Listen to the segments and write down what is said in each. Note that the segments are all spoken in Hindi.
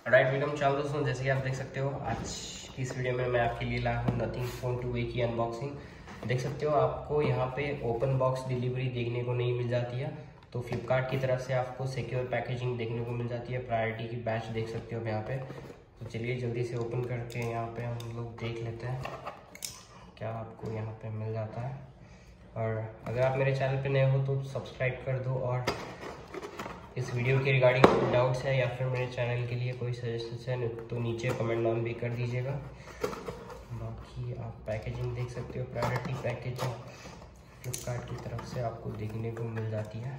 राइट, वेलकम चाल दोस्तों। जैसे कि आप देख सकते हो, आज की इस वीडियो में मैं आपके लिए लाया हूँ नथिंग फ़ोन 2A की अनबॉक्सिंग। देख सकते हो, आपको यहाँ पे ओपन बॉक्स डिलीवरी देखने को नहीं मिल जाती है। तो फ्लिपकार्ट की तरफ से आपको सिक्योर पैकेजिंग देखने को मिल जाती है। प्रायोरिटी की बैच देख सकते हो आप यहाँ पे। तो चलिए जल्दी से ओपन करके यहाँ पे हम लोग देख लेते हैं क्या आपको यहाँ पे मिल जाता है। और अगर आप मेरे चैनल पे नए हो तो सब्सक्राइब कर दो, और इस वीडियो के रिगार्डिंग कोई डाउट्स है या फिर मेरे चैनल के लिए कोई सजेशन है तो नीचे कमेंट डाउन भी कर दीजिएगा। बाकी आप पैकेजिंग देख सकते हो, प्रायोरिटी पैकेजिंग फ्लिपकार्ट की तरफ से आपको देखने को मिल जाती है।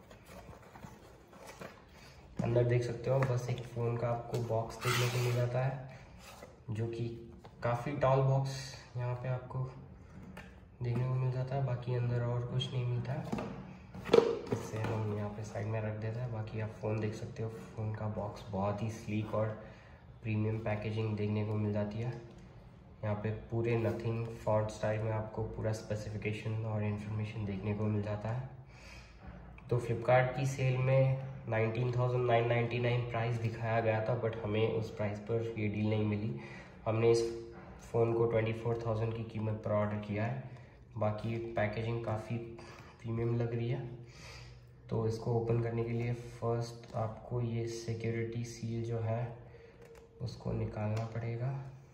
अंदर देख सकते हो बस एक फ़ोन का आपको बॉक्स देखने को मिल जाता है, जो कि काफ़ी टॉल बॉक्स यहाँ पे आपको देखने को मिल जाता है। बाकी अंदर और कुछ नहीं मिलता है, इससे हम यहाँ पे साइड में रख देते हैं। बाकी आप फ़ोन देख सकते हो, फ़ोन का बॉक्स बहुत ही स्लीक और प्रीमियम पैकेजिंग देखने को मिल जाती है। यहाँ पे पूरे नथिंग फॉन्ट स्टाइल में आपको पूरा स्पेसिफिकेशन और इन्फॉर्मेशन देखने को मिल जाता है। तो फ्लिपकार्ट की सेल में 19,999 प्राइस दिखाया गया था, बट हमें उस प्राइस पर ये डील नहीं मिली। हमने इस फ़ोन को 24,000 की कीमत पर ऑर्डर किया है। बाकी पैकेजिंग काफ़ी प्रीमियम लग रही है। तो इसको ओपन करने के लिए फर्स्ट आपको ये सिक्योरिटी सील जो है उसको निकालना पड़ेगा।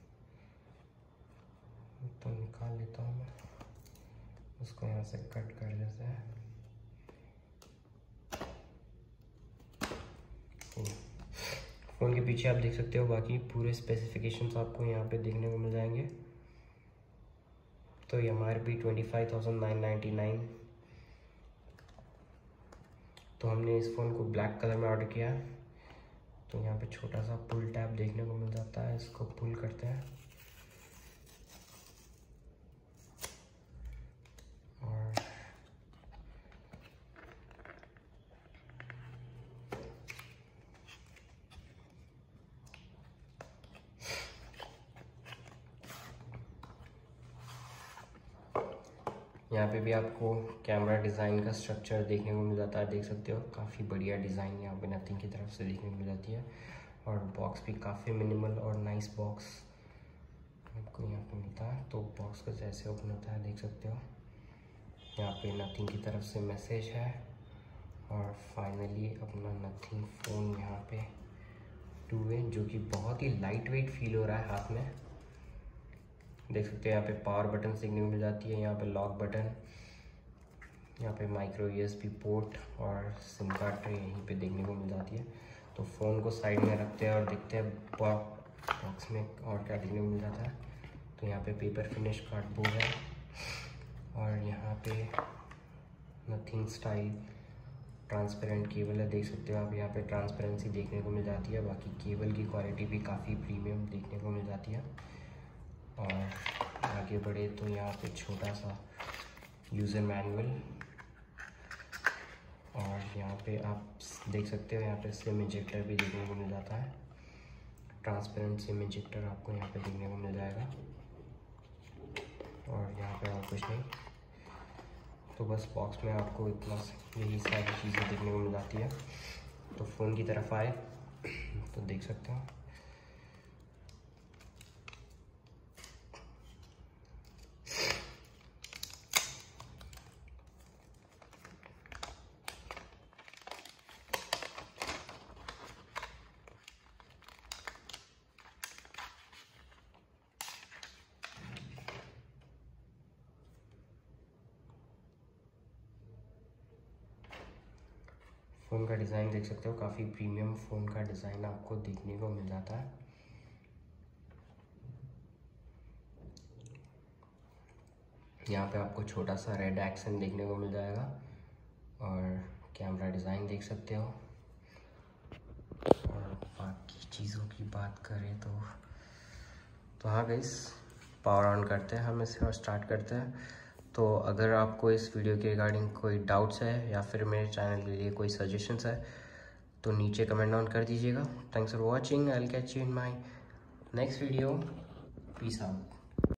तो निकाल लेता हूँ मैं, उसको यहाँ से कट कर देते हैं। फ़ोन के पीछे आप देख सकते हो बाकी पूरे स्पेसिफिकेशंस आपको यहाँ पे देखने को मिल जाएंगे। तो ये MRP 25,999। तो हमने इस फ़ोन को ब्लैक कलर में ऑर्डर किया है। तो यहाँ पे छोटा सा पुल टैब देखने को मिल जाता है, इसको पुल करते हैं और यहाँ पे भी आपको कैमरा डिज़ाइन का स्ट्रक्चर देखने को मिल जाता है। देख सकते हो काफ़ी बढ़िया डिज़ाइन यहाँ पे नथिंग की तरफ से देखने को मिल जाती है। और बॉक्स भी काफ़ी मिनिमल और नाइस बॉक्स आपको यहाँ पे मिलता है। तो बॉक्स को जैसे ओपन होता है देख सकते हो, यहाँ पे नथिंग की तरफ से मैसेज है। और फाइनली अपना नथिंग फ़ोन यहाँ पे 2A, जो कि बहुत ही लाइट वेट फील हो रहा है हाथ में। देख सकते हो यहाँ पे पावर बटन देखने को मिल जाती है, यहाँ पे लॉक बटन, यहाँ पे माइक्रो USB पोर्ट और सिम कार्ड ट्रे यहीं पे देखने को मिल जाती है। तो फ़ोन को साइड में रखते हैं और देखते हैं बॉक्स में और क्या देखने को मिल जाता है। तो यहाँ पे पेपर फिनिश कार्डबोर्ड है, और यहाँ पे नथिंग स्टाइल ट्रांसपेरेंट केबल है। देख सकते हो आप यहाँ पे ट्रांसपेरेंसी देखने को मिल जाती है। बाकी केबल की क्वालिटी भी काफ़ी प्रीमियम देखने को मिल जाती है। और आगे बढ़े तो यहाँ पे छोटा सा यूज़र मैनुअल, और यहाँ पे आप देख सकते हो यहाँ पे सिम इंजेक्टर भी देखने को मिल जाता है। ट्रांसपेरेंट सिम इंजेक्टर आपको यहाँ पे देखने को मिल जाएगा। और यहाँ पे और कुछ नहीं, तो बस बॉक्स में आपको इतना यही सारी चीज़ें देखने को मिल जाती है। तो फ़ोन की तरफ आए तो देख सकते हो फ़ोन का डिज़ाइन देख सकते हो, काफ़ी प्रीमियम फ़ोन का डिज़ाइन आपको देखने को मिल जाता है। यहाँ पे आपको छोटा सा रेड एक्सेंट देखने को मिल जाएगा। और कैमरा डिज़ाइन देख सकते हो। और बाकी चीज़ों की बात करें तो हाँ गाइस, पावर ऑन करते हैं हम इसे और स्टार्ट करते हैं। तो अगर आपको इस वीडियो के रिगार्डिंग कोई डाउट्स है या फिर मेरे चैनल के लिए कोई सजेशंस है तो नीचे कमेंट डाउन कर दीजिएगा। Thanks for watching, I will catch you in my next video. Peace out.